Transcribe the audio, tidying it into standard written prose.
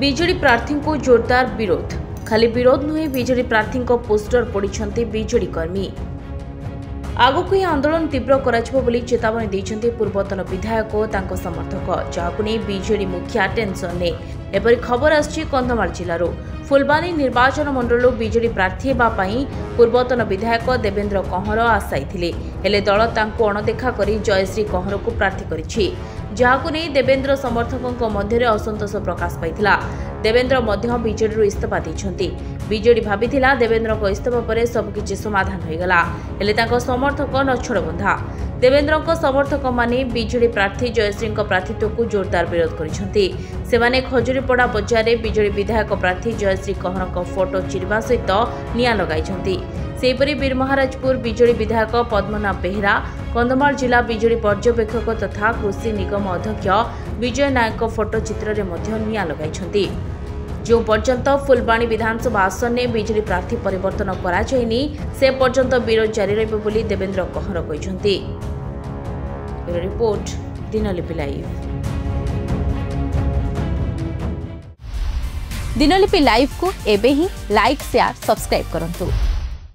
BJD प्रार्थी को जोरदार विरोध। खाली विरोध नुहे बीजेडी प्रार्थी पोस्टर पोड़ी बीजेडी कर्मी। आगक यह आंदोलन तीव्र कर चेतावनी देते पूर्वतन विधायक और समर्थक, जहां नहीं बीजेडी मुखिया टेंशन ने। एपरी खबर आसी कंधमाल जिलूर फुलबानी निर्वाचन मंडल बीजेडी प्रार्थी होगापाई पूर्वतन विधायक देवेंद्र कहर आशायी हेले दल तांको अणदेखा कर जयश्री कहर को प्रार्थी करिछि, जहां नहीं देवेंद्र समर्थकों मध्य असंतोष प्रकाश पाइथिला। देवेंद्र मध्य बीजेडी इस्तीफा देइछन्ति। बीजेडी भाबिथिला देवेंद्र को इस्तीफा पर सबकिछि समाधान होइगला, हेले तांको समर्थक नछड़ बंधा। देवेंद्र समर्थक माने बीजेडी प्रार्थी जयश्री प्रार्थीत्व को जोरदार विरोध करिसन्ति। सेमाने खजुरीपड़ा बजार में बीजेडी विधायक प्रार्थी जयश्री कहर फोटो चिरवा सहित निया लगाइछन्ति। सेहीपरि वीरमहाराजपुर बीजेडी विधायक पद्मनाभ बेहेरा, कंधमाल जिला बीजेडी पर्यवेक्षक तथा कृषि निगम अध्यक्ष विजय नायक फोटो चित्र में निया लगाइछन्ति। जो पर्यंत फुलबाणी विधानसभा आसन में बीजेडी प्रार्थी परिवर्तन कराଯାଇनि से पर्यंत विरोध जारी रहिबो बोली देवेंद्र कहर कहिसन्ति। Report Dinalipi live. Dinalipi live को एबे ही लाइक शेयर सब्सक्राइब करंतु।